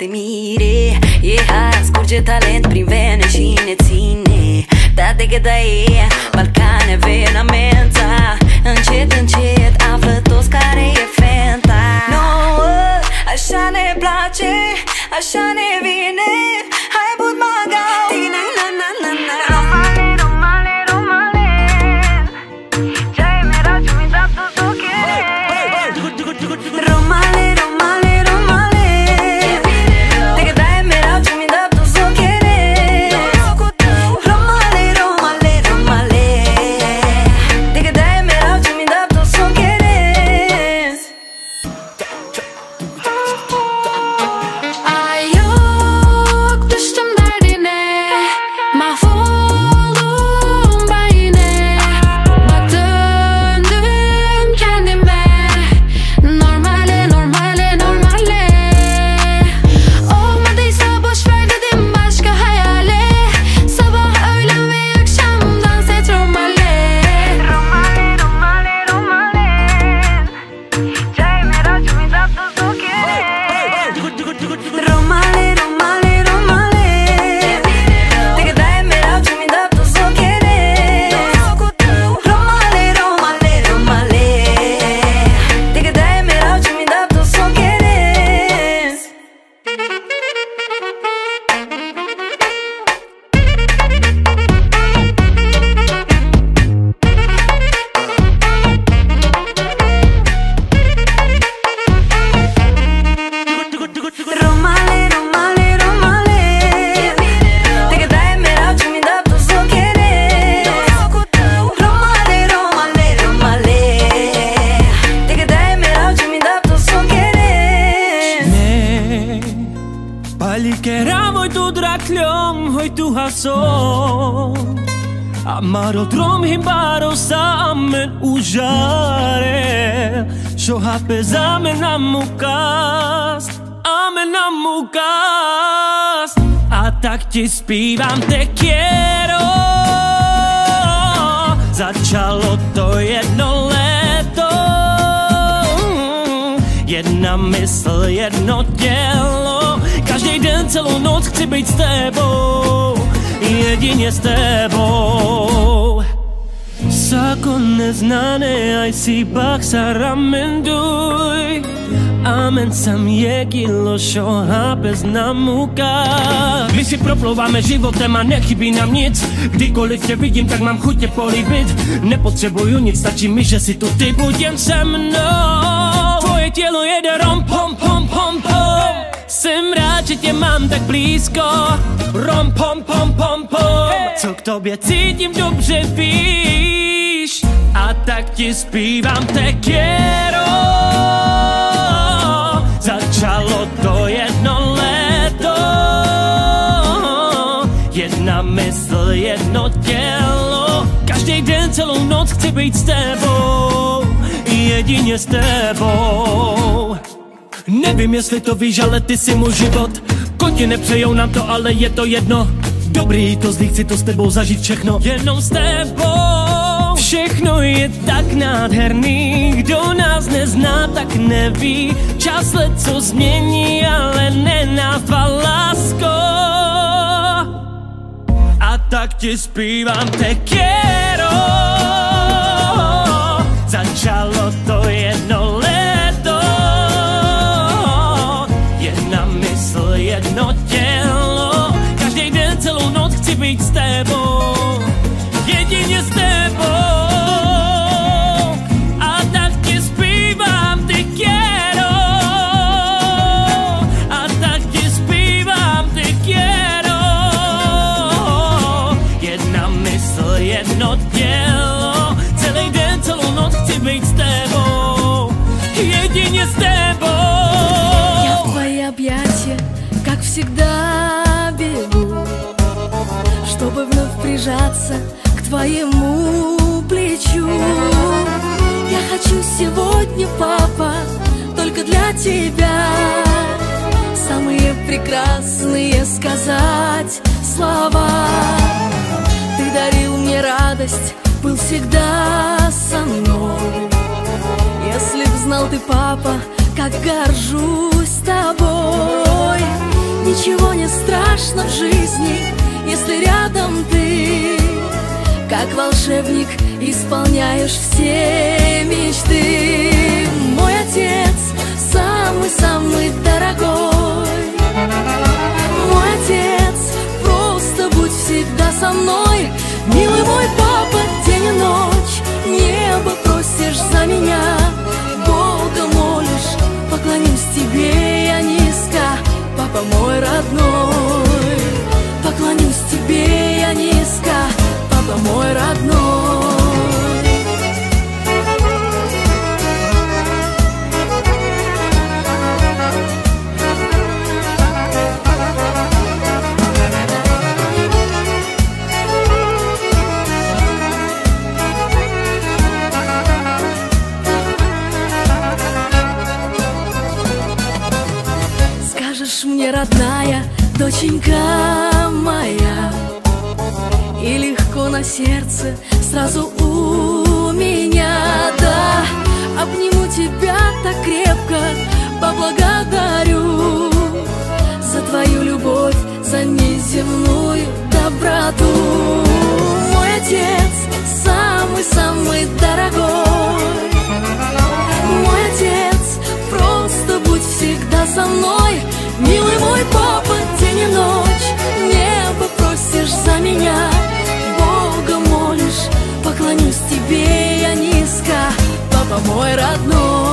te mire. Scurge talent prin vene și ne ține. Da de gâda e, Balcane venamenta. Încet, încet află toți care e fenta. Nouă, așa ne place, așa ne vine. Hai but magau, tine na na na na. Romale, romale, romale. Ce-ai mereu ce mi-ai dat tu querer. Romale, romale, romale. De gâda e mereu ce mi-ai dat tu querer. Romale, romale, romale. De gâda e mereu ce mi-ai dat tu querer. Ay yok düştüm derdine, mahvoldum ben yine. Bak döndüm kendime, normale normale normale. Olmadıysa boş ver dedim başka hayale. Sabah öğlen ve akşam dans et romale. Romale, romale, romale. Ce-ai mereu ce mi-ai dat tu querer. Romale, romale, romale. De gâda e mereu ce mi-ai dat tu querer. Romale, romale, romale. De gâda e mereu ce mi-ai dat tu querer. Romale, romale, romale. De gâda e mereu ce mi-ai dat tu querer. Romale, romale, romale. De gâda e mereu ce mi-ai dat tu querer. Pali keram oj tu draklom, oj tu hason. Amaro drom himbaro sammen užare. Što hape zamen amukas, amen amukas. A tak ti zpívám te quiero. Začalo to jedno léto. Jedna mysl, jedno tělo. Každý den, celou noc chci být s tebou. Jedině s tebou. Sako neznané, aj si bak sa ramenduj. Amen sam je kilo, šo bez namuka. My si proplouváme životem a nechybí nám nic. Kdykoliv tě vidím, tak mám chuť tě políbit. Nepotřebuju nic, stačí mi, že si tu ty buď jen se mnou. Tvoje tělo jede rom pom pom pom pom. Jsem rád, že tě mám tak blízko. Rom pom pom pom pom. Co k tobě cítím, dobře víš. A tak ti zpívám te quiero. Začalo to jedno léto. Jedna mysl, jedno tělo. Každý den, celou noc chci být s tebou. Jedině s tebou. Nevím, jestli to víš, ale ty jsi můj život. Koti nepřejou nám to, ale je to jedno. Dobrý, to zlý, chci to s tebou zažít všechno. Jenom s tebou. Všechno je tak nádherný. Kdo nás nezná, tak neví. Čas leco změní, ale ne nás dva, lásko. A tak ti zpívám te quiero. Začalo to jedno léto. Jedna mysl, jedno tělo. Každý den, celou noc chci být s tebou. Jedině s tebou. A tak ti zpívám te quiero. A tak ti zpívám te quiero. Jedna mysl, jedno tělo. Celý den, celou noc chci být s tebou. Jedině s tebou. Я в твои объятия, как всегда, бегу, чтобы вновь прижаться к твоему плечу. Я хочу сегодня, папа, только для тебя самые прекрасные сказать слова. Ты дарил мне радость, был всегда со мной. Если б знал ты, папа, как горжусь тобой. ничего не страшно в жизни, если рядом ты. Как волшебник исполняешь все мечты. Мой отец самый-самый дорогой. Мой отец, просто будь всегда со мной. Милый мой папа, день и ночь небо просишь за меня, Бога молишь, поклонюсь тебе я низко, папа мой родной. Поклонюсь тебе я низко, папа мой родной. Скажешь мне, родная, доченька моя, и легко на сердце сразу у меня, да. Обниму тебя так крепко, поблагодарю за твою любовь, за неземную доброту. Мой отец самый-самый дорогой. Мой отец, просто будь всегда со мной. Милый мой папа, день и ночь небо просишь за меня, Бога молишь, поклонюсь тебе я низко, папа мой родной.